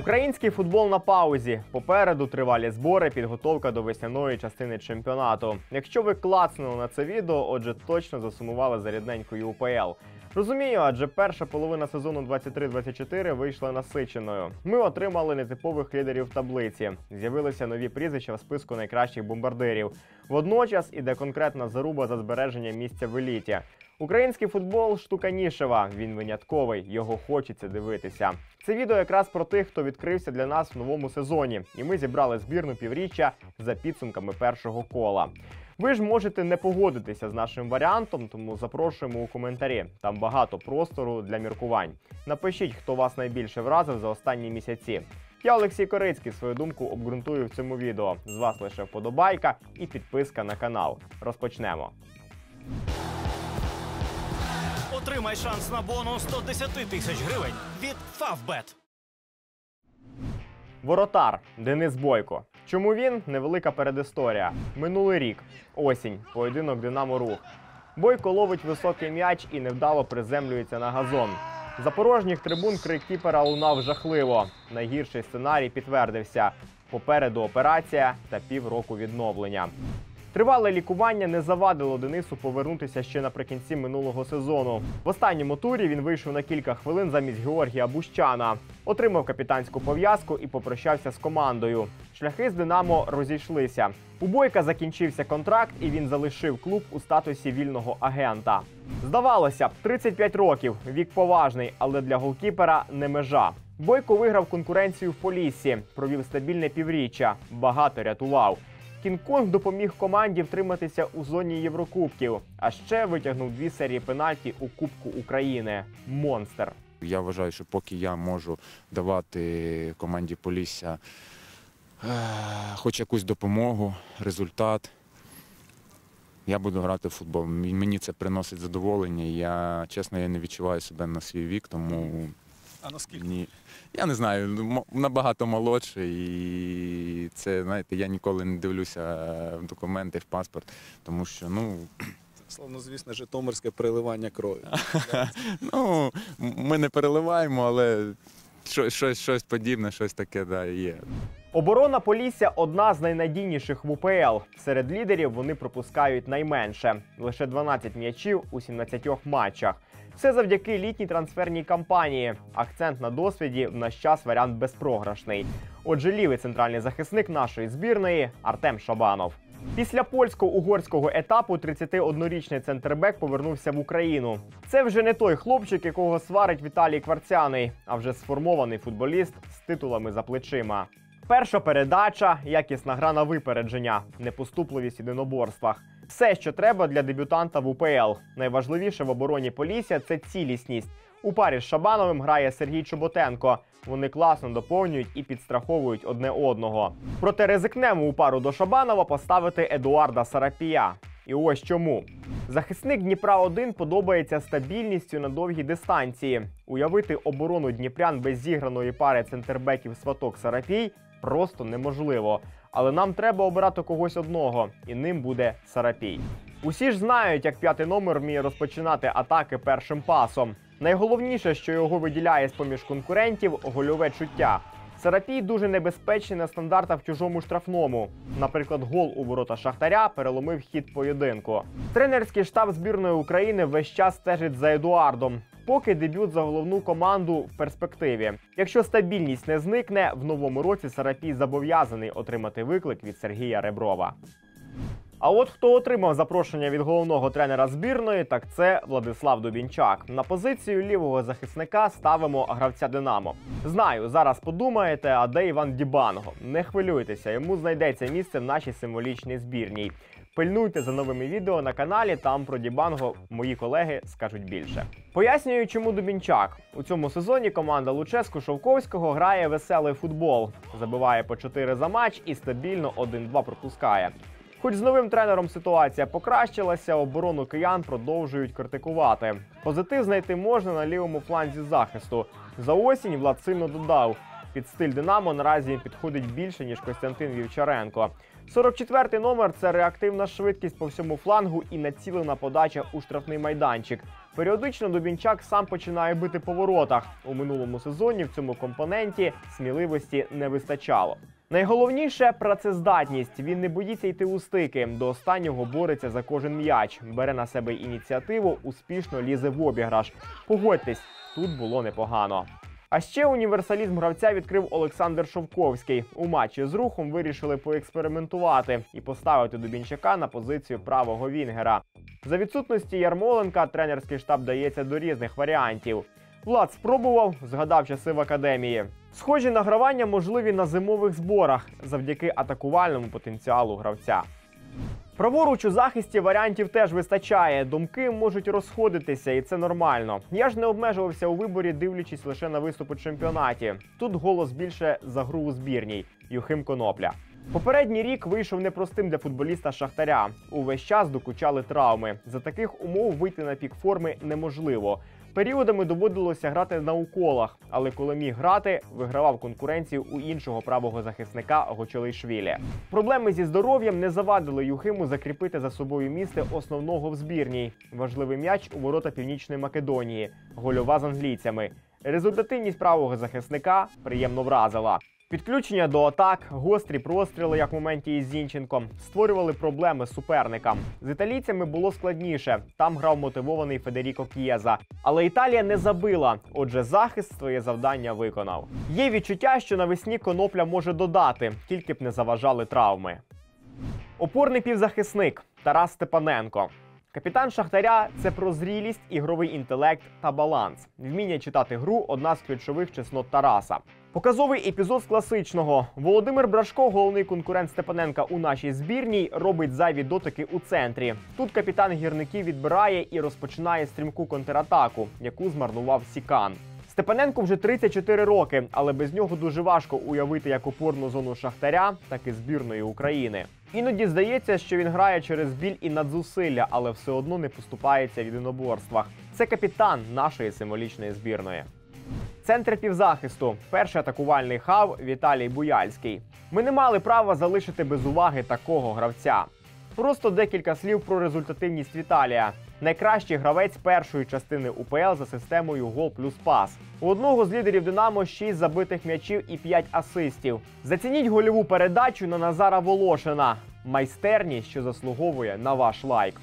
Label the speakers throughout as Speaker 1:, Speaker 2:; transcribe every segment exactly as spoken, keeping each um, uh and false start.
Speaker 1: Український футбол на паузі. Попереду тривалі збори, підготовка до весняної частини чемпіонату. Якщо ви клацнули на це відео, отже, точно засумували за рідненькою УПЛ. Розумію, адже перша половина сезону двадцять три двадцять чотири вийшла насиченою. Ми отримали нетипових лідерів таблиці. З'явилися нові прізвища в списку найкращих бомбардирів. Водночас іде конкретна заруба за збереження місця в еліті. Український футбол – штука нішева, він винятковий, його хочеться дивитися. Це відео якраз про тих, хто відкрився для нас в новому сезоні. І ми зібрали збірну півріччя за підсумками першого кола. Ви ж можете не погодитися з нашим варіантом, тому запрошуємо у коментарі. Там багато простору для міркувань. Напишіть, хто вас найбільше вразив за останні місяці. Я, Олексій Корицький, свою думку обґрунтую в цьому відео. З вас лише вподобайка і підписка на канал. Розпочнемо.
Speaker 2: Отримай шанс на бонус сто десять тисяч гривень від Фавбет.
Speaker 1: Воротар Денис Бойко. Чому він? Невелика передісторія. Минулий рік. Осінь. Поєдинок Динамо-Рух. Бойко ловить високий м'яч і невдало приземлюється на газон. За порожніх трибун крик кіпера лунав жахливо. Найгірший сценарій підтвердився. Попереду операція та півроку відновлення. Тривале лікування не завадило Денису повернутися ще наприкінці минулого сезону. В останньому турі він вийшов на кілька хвилин замість Георгія Бущана. Отримав капітанську пов'язку і попрощався з командою. Шляхи з Динамо розійшлися. У Бойка закінчився контракт і він залишив клуб у статусі вільного агента. Здавалося б, тридцять п'ять років, вік поважний, але для голкіпера не межа. Бойко виграв конкуренцію в Поліссі, провів стабільне півріччя, багато рятував. Кінг-Конг допоміг команді втриматися у зоні Єврокубків, а ще витягнув дві серії пенальті у Кубку України. Монстр.
Speaker 3: Я вважаю, що поки я можу давати команді Полісся е, хоч якусь допомогу, результат, я буду грати в футбол. Мені це приносить задоволення. Я, чесно, я не відчуваю себе на свій вік, тому...
Speaker 2: А наскільки?
Speaker 3: Ні. Я не знаю, набагато молодше, і це, знаєте, я ніколи не дивлюся в документи, в паспорт, тому що, ну...
Speaker 4: Словно, звісно, житомирське переливання крові.
Speaker 3: Ну, ми не переливаємо, але щось, щось подібне, щось таке, да, є.
Speaker 1: Оборона Полісся – одна з найнадійніших в УПЛ. Серед лідерів вони пропускають найменше. Лише дванадцять м'ячів у сімнадцятьох матчах. Все завдяки літній трансферній кампанії. Акцент на досвіді, в наш час варіант безпрограшний. Отже, лівий центральний захисник нашої збірної – Артем Шабанов. Після польсько-угорського етапу тридцятиоднорічний центрбек повернувся в Україну. Це вже не той хлопчик, якого сварить Віталій Кварцяний, а вже сформований футболіст з титулами за плечима. Перша передача – якісна гра на випередження, непоступливість в єдиноборствах. Все, що треба для дебютанта в УПЛ. Найважливіше в обороні Полісся – це цілісність. У парі з Шабановим грає Сергій Чоботенко. Вони класно доповнюють і підстраховують одне одного. Проте ризикнемо у пару до Шабанова поставити Едуарда Сарапія. І ось чому. Захисник Дніпра один подобається стабільністю на довгій дистанції. Уявити оборону дніпрян без зіграної пари центрбеків Сваток Сарапій просто неможливо. Але нам треба обирати когось одного, і ним буде Сарапій. Усі ж знають, як п'ятий номер вміє розпочинати атаки першим пасом. Найголовніше, що його виділяє з-поміж конкурентів – гольове чуття. Сарапій дуже небезпечний на стандартах в чужому штрафному. Наприклад, гол у ворота Шахтаря переломив хід поєдинку. Тренерський штаб збірної України весь час стежить за Едуардом. Поки дебют за головну команду в перспективі. Якщо стабільність не зникне, в новому році Сарапій зобов'язаний отримати виклик від Сергія Реброва. А от хто отримав запрошення від головного тренера збірної, так це Владислав Дубінчак. На позицію лівого захисника ставимо гравця «Динамо». Знаю, зараз подумаєте, а де Іван Дібанго? Не хвилюйтеся, йому знайдеться місце в нашій символічній збірній. Пильнуйте за новими відео на каналі, там про Дібанго мої колеги скажуть більше. Пояснюю, чому Дубінчак. У цьому сезоні команда Луческу-Шовковського грає веселий футбол. Забиває по чотири за матч і стабільно один-два пропускає. Хоч з новим тренером ситуація покращилася, оборону киян продовжують критикувати. Позитив знайти можна на лівому фланзі захисту. За осінь Влад сильно додав. Під стиль «Динамо» наразі він підходить більше, ніж Костянтин Вівчаренко. сорок четвертий номер – це реактивна швидкість по всьому флангу і націлена подача у штрафний майданчик. Періодично Дубінчак сам починає бити по воротах. У минулому сезоні в цьому компоненті сміливості не вистачало. Найголовніше – працездатність. Він не боїться йти у стики, до останнього бореться за кожен м'яч, бере на себе ініціативу, успішно лізе в обіграш. Погодьтесь, тут було непогано. А ще універсалізм гравця відкрив Олександр Шовковський. У матчі з Рухом вирішили поекспериментувати і поставити Дубінчака на позицію правого вінгера. За відсутності Ярмоленка тренерський штаб дається до різних варіантів. Влад спробував, згадав часи в академії. Схожі награвання можливі на зимових зборах завдяки атакувальному потенціалу гравця. Праворуч у захисті варіантів теж вистачає, думки можуть розходитися, і це нормально. Я ж не обмежувався у виборі, дивлячись лише на виступ у чемпіонаті. Тут голос більше за гру у збірній – Юхим Конопля. Попередній рік вийшов непростим для футболіста Шахтаря. Увесь час докучали травми. За таких умов вийти на пік форми неможливо. Періодами доводилося грати на уколах, але коли міг грати, вигравав конкуренцію у іншого правого захисника Гочолейшвілі. Проблеми зі здоров'ям не завадили Юхиму закріпити за собою місце основного в збірній. Важливий м'яч у ворота Північної Македонії, гольова з англійцями. Результативність правого захисника приємно вразила. Підключення до атак, гострі простріли, як в моменті із Зінченком, створювали проблеми суперникам. З італійцями було складніше, там грав мотивований Федеріко К'єза. Але Італія не забила, отже захист своє завдання виконав. Є відчуття, що навесні Конопля може додати, тільки б не заважали травми. Опорний півзахисник Тарас Степаненко. Капітан Шахтаря – це про зрілість, ігровий інтелект та баланс. Вміння читати гру – одна з ключових чеснот Тараса. Показовий епізод з класичного. Володимир Брашко, головний конкурент Степаненка у нашій збірній, робить зайві дотики у центрі. Тут капітан гірників відбирає і розпочинає стрімку контратаку, яку змарнував Сікан. Степаненку вже тридцять чотири роки, але без нього дуже важко уявити як опорну зону Шахтаря, так і збірної України. Іноді здається, що він грає через біль і надзусилля, але все одно не поступається в єдиноборствах. Це капітан нашої символічної збірної. Центр півзахисту. Перший атакувальний хав Віталій Буяльський. Ми не мали права залишити без уваги такого гравця. Просто декілька слів про результативність Віталія. Найкращий гравець першої частини УПЛ за системою гол плюс пас. У одного з лідерів «Динамо» шість забитих м'ячів і п'ять асистів. Зацініть гольову передачу на Назара Волошина. Майстерність, що заслуговує на ваш лайк.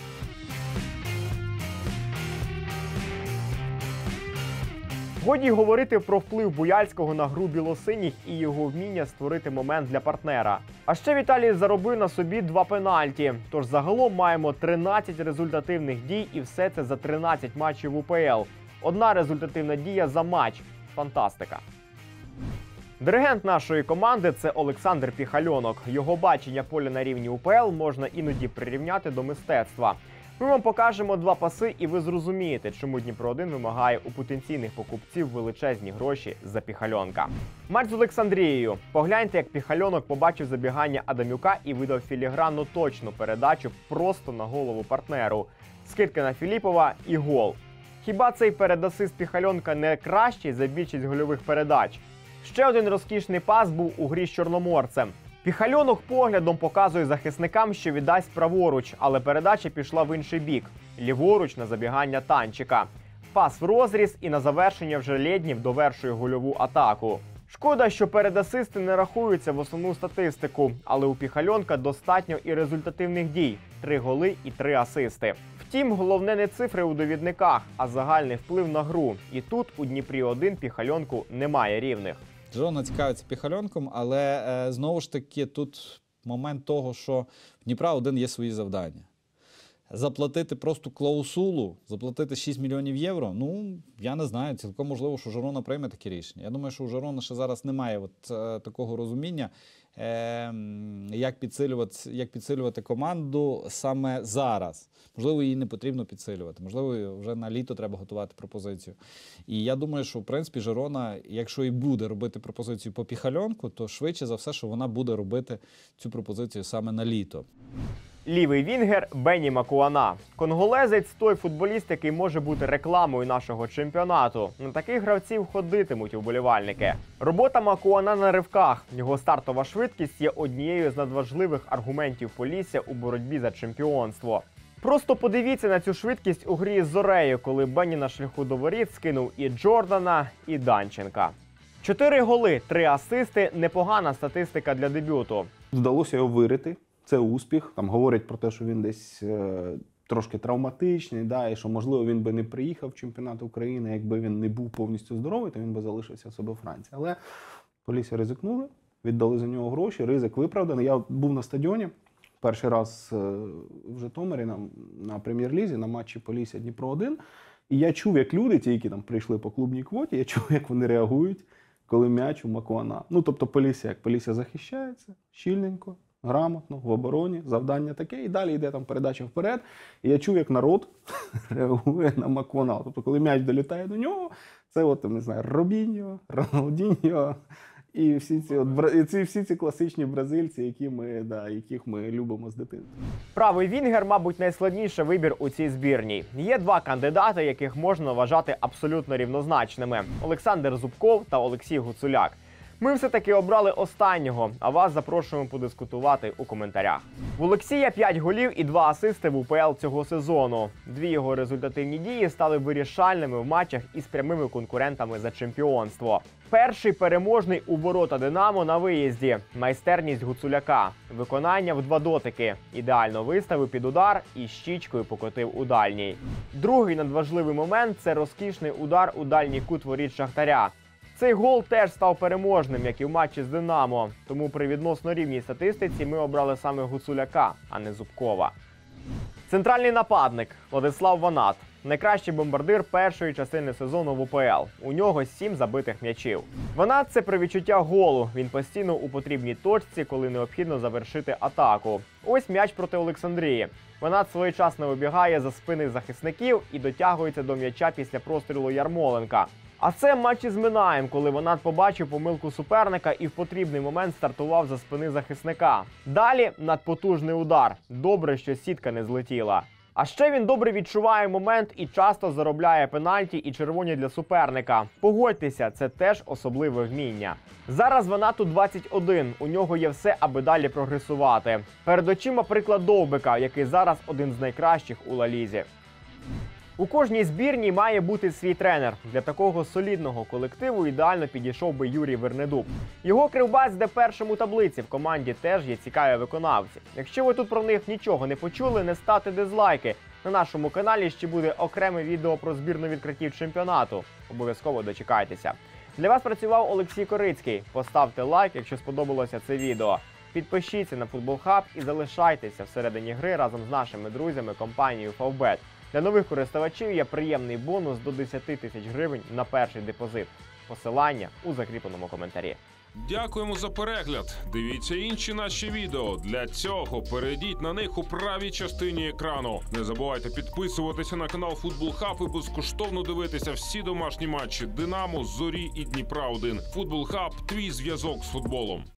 Speaker 1: Годі говорити про вплив Буяльського на гру білосиніх і його вміння створити момент для партнера. А ще Віталій заробив на собі два пенальті. Тож загалом маємо тринадцять результативних дій і все це за тринадцять матчів УПЛ. Одна результативна дія за матч. Фантастика. Диригент нашої команди – це Олександр Піхальонок. Його бачення поля на рівні УПЛ можна іноді прирівняти до мистецтва. Ми вам покажемо два паси, і ви зрозумієте, чому Дніпро один вимагає у потенційних покупців величезні гроші за Піхальонка. Матч з Олександрією. Погляньте, як Піхальонок побачив забігання Адамюка і видав філігранну точну передачу просто на голову партнеру. Скидка на Філіпова і гол. Хіба цей передасист Піхальонка не кращий за більшість гольових передач? Ще один розкішний пас був у грі з Чорноморцем. Піхальонок поглядом показує захисникам, що віддасть праворуч, але передача пішла в інший бік. Ліворуч на забігання Танчика. Пас в розріз і на завершення вже Лєднєв довершує гольову атаку. Шкода, що передасисти не рахуються в основну статистику, але у Піхальонка достатньо і результативних дій – три голи і три асисти. Втім, головне не цифри у довідниках, а загальний вплив на гру. І тут у Дніпрі один Піхальонку немає рівних.
Speaker 5: Жирона цікавиться Піхальонком, але е, знову ж таки тут момент того, що в Дніпра один є свої завдання. Заплатити просто клаусулу, заплатити шість мільйонів євро, ну, я не знаю, цілком можливо, що Жирона прийме таке рішення. Я думаю, що у Жирона ще зараз немає от, е, такого розуміння, е, як, підсилювати, як підсилювати команду саме зараз. Можливо, її не потрібно підсилювати, можливо, вже на літо треба готувати пропозицію. І я думаю, що, в принципі, Жирона, якщо і буде робити пропозицію по Піхальонку, то швидше за все, що вона буде робити цю пропозицію саме на літо.
Speaker 1: Лівий вінгер Бені Макуана. Конголезець – той футболіст, який може бути рекламою нашого чемпіонату. На таких гравців ходитимуть вболівальники. Робота Макуана на ривках. Його стартова швидкість є однією з надважливих аргументів Полісся у боротьбі за чемпіонство. Просто подивіться на цю швидкість у грі з Зорею, коли Бенні на шляху до воріт скинув і Джордана, і Данченка. Чотири голи, три асисти – непогана статистика для дебюту.
Speaker 6: Вдалося його вирити. Це успіх. Там говорять про те, що він десь е, трошки травматичний, да, і що, можливо, він би не приїхав в чемпіонат України, якби він не був повністю здоровий, то він би залишився в себе у Франції. Але Полісся ризикнули, віддали за нього гроші, ризик виправданий. Я був на стадіоні перший раз е, в Житомирі на, на прем'єр-лізі, на матчі Полісся Дніпро один. І я чув, як люди, ті, які там прийшли по клубній квоті, я чув, як вони реагують, коли м'яч у Макуана. Ну, тобто Полісся, як Полісся захищається, щільненько, грамотно, в обороні, завдання таке, і далі йде там передача вперед. І я чув, як народ реагує на Макуана. Тобто, коли м'яч долітає до нього, це от, не знаю, Робіньо, Роналдіньо, і всі ці, от, бра- і ці, всі ці класичні бразильці, які ми, да, яких ми любимо з дитинства.
Speaker 1: Правий вінгер, мабуть, найскладніший вибір у цій збірній. Є два кандидати, яких можна вважати абсолютно рівнозначними – Олександр Зубков та Олексій Гуцуляк. Ми все-таки обрали останнього, а вас запрошуємо подискутувати у коментарях. В Олексія п'ять голів і два асисти в УПЛ цього сезону. Дві його результативні дії стали вирішальними в матчах із прямими конкурентами за чемпіонство. Перший переможний у ворота «Динамо» на виїзді. Майстерність Гуцуляка. Виконання в два дотики. Ідеально виставив під удар і щічкою покотив у дальній. Другий надважливий момент – це розкішний удар у дальній кут воріт Шахтаря. Цей гол теж став переможним, як і в матчі з «Динамо». Тому при відносно рівній статистиці ми обрали саме Гуцуляка, а не Зубкова. Центральний нападник – Владислав Ванат. Найкращий бомбардир першої частини сезону в УПЛ. У нього сім забитих м'ячів. Ванат – це про відчуття голу. Він постійно у потрібній точці, коли необхідно завершити атаку. Ось м'яч проти Олександрії. Ванат своєчасно вибігає за спини захисників і дотягується до м'яча після прострілу Ярмоленка. А це матч із Минаєм, коли Ванат побачив помилку суперника і в потрібний момент стартував за спини захисника. Далі надпотужний удар. Добре, що сітка не злетіла. А ще він добре відчуває момент і часто заробляє пенальті і червоні для суперника. Погодьтеся, це теж особливе вміння. Зараз Ванату двадцять один, у нього є все, аби далі прогресувати. Перед очима приклад Довбика, який зараз один з найкращих у Ла Лізі. У кожній збірній має бути свій тренер. Для такого солідного колективу ідеально підійшов би Юрій Вернедуб. Його кривбас йде першим у таблиці, в команді теж є цікаві виконавці. Якщо ви тут про них нічого не почули, не ставте дизлайки. На нашому каналі ще буде окреме відео про збірну відкриттів чемпіонату. Обов'язково дочекайтеся. Для вас працював Олексій Корицький. Поставте лайк, якщо сподобалося це відео. Підпишіться на Футбол Хаб і залишайтеся всередині гри разом з нашими друзями компанією Фавбет. Для нових користувачів є приємний бонус до десяти тисяч гривень на перший депозит. Посилання у закріпленому коментарі.
Speaker 7: Дякуємо за перегляд. Дивіться інші наші відео. Для цього перейдіть на них у правій частині екрану. Не забувайте підписуватися на канал Футбол Хаб і безкоштовно дивитися всі домашні матчі Динамо, Зорі і Дніпра один. Футбол Хаб – твій зв'язок з футболом.